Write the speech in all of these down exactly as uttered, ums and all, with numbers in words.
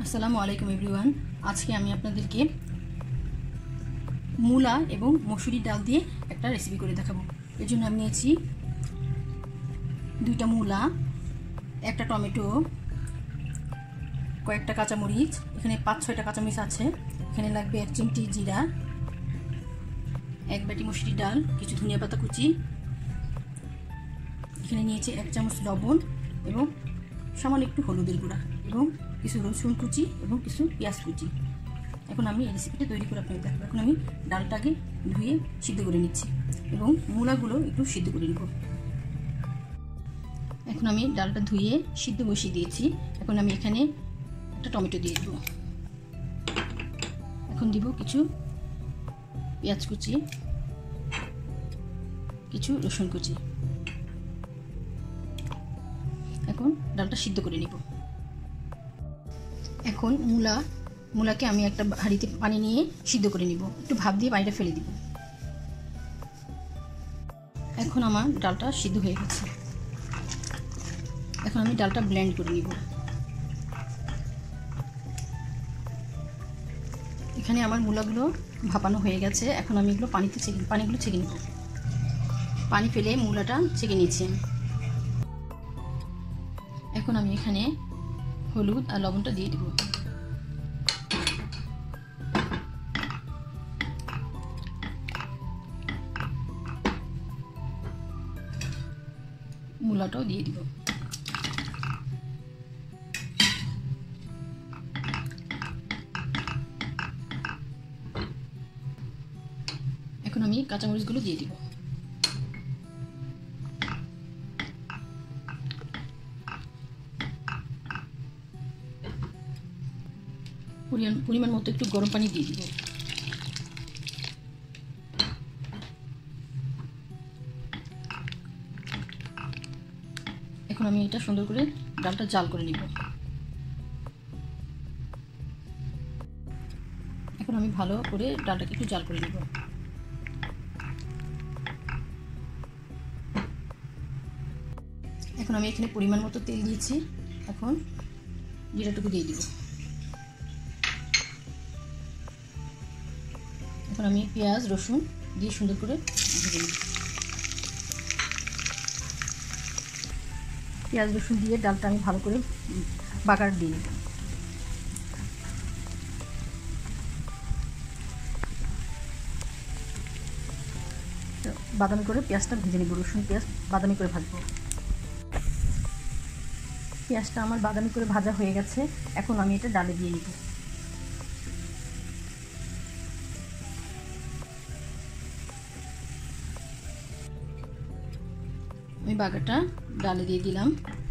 আসসালামু আলাইকুম এভরিওয়ান। আজকে আমি আপনাদেরকে মূলা এবং মসুরি ডাল দিয়ে একটা রেসিপি করে দেখাবো। এর জন্য আমি নিয়েছি দুইটা মূলা, একটা টমেটো, কয়েকটা কাঁচামরিচ, এখানে পাঁচ ছয়টা কাঁচামরিচ আছে, এখানে লাগবে এক চিমটি জিরা, এক বাটি মসুরি ডাল, কিছু ধনিয়া পাতা কুচি, এখানে নিয়েছি এক চামচ লবণ এবং সামান্য একটু হলুদের গুঁড়া এবং কিছু রসুন কুচি এবং কিছু পেঁয়াজ কুচি। এখন আমি এই রেসিপিটা তৈরি করে আপনাকে দেখাবো। এখন আমি ডালটাকে ধুয়ে সিদ্ধ করে নিচ্ছি এবং মূলাগুলো একটু সিদ্ধ করে নেব। এখন আমি ডালটা ধুয়ে সিদ্ধ বসিয়ে দিয়েছি। এখন আমি এখানে একটা টমেটো দিয়ে দেবো। এখন দিব কিছু পেঁয়াজ কুচি, কিছু রসুন কুচি। এখন ডালটা সিদ্ধ করে নিব। এখন মূলা মূলাকে আমি একটা হাঁড়িতে পানি নিয়ে সিদ্ধ করে নিব, একটু ভাপ দিয়ে পানিটা ফেলে দিব। এখন আমার ডালটা সিদ্ধ হয়ে গেছে। এখন আমি ডালটা ব্লেন্ড করে নিব। এখানে আমার মূলাগুলো ভাপানো হয়ে গেছে। এখন আমি এগুলো পানিতে ছেঁকে পানিগুলো ছেঁকে নিব। পানি ফেলে মূলাটা ছেঁকে নিয়েছি। এখন আমি এখানে হলুদ আর লবণটা দিয়ে দেব। মূলাটাও দিয়ে দিব। এখন আমি কাঁচামরিচগুলো দিয়ে দিব। পরিমাণ মতো একটু গরম পানি দিয়ে দিব। এখন আমি এটা সুন্দর করে ডালটা জাল করে নিব। এখন আমি ভালো করে ডালটাকে একটু জাল করে নিব। এখন আমি এখানে পরিমাণ মতো তেল দিয়েছি। এখন জিরাটুকু দিয়ে দিব। এখন আমি পেঁয়াজ রসুন দিয়ে সুন্দর করে ভেজে নিব। পেঁয়াজ রসুন দিয়ে ডালটা আমি ভালো করে বাগার দিয়ে নেব। বাদামি করে পেঁয়াজটা ভেজে নেব। রসুন পেঁয়াজ বাদামি করে ভাজবো। পেঁয়াজটা আমার বাদামি করে ভাজা হয়ে গেছে। এখন আমি এটা ডালে দিয়ে নেব। আমি বাগারটা ডালে দিয়ে দিলাম।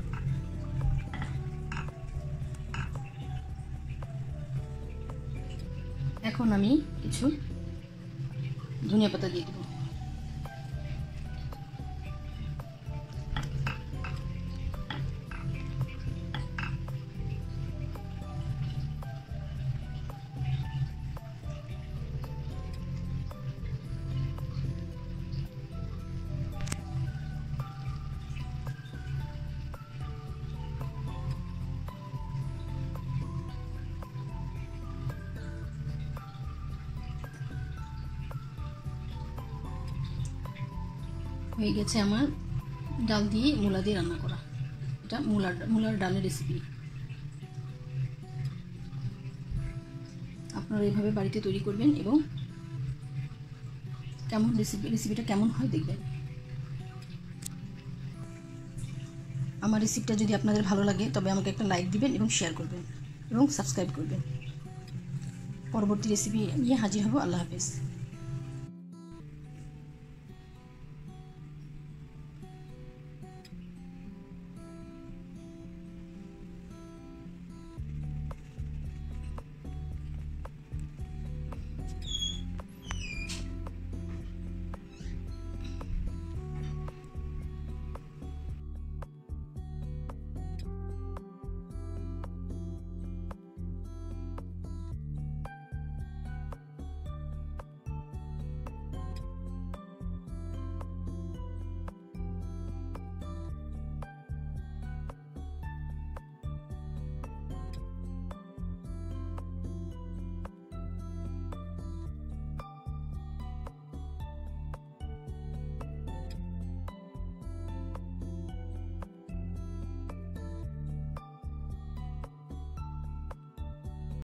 এখন আমি কিছু ধনিয়া পাতা দিয়ে দেব। হয়ে গেছে আমার ডাল দিয়ে মূলা দিয়ে রান্না করা। এটা মূলার মূলার ডালের রেসিপি। আপনারা এইভাবে বাড়িতে তৈরি করবেন এবং কেমন রেসিপি রেসিপিটা কেমন হয় দেখবেন। আমার রেসিপিটা যদি আপনাদের ভালো লাগে তবে আমাকে একটা লাইক দিবেন এবং শেয়ার করবেন এবং সাবস্ক্রাইব করবেন। পরবর্তী রেসিপি নিয়ে হাজির হব। আল্লাহ হাফেজ।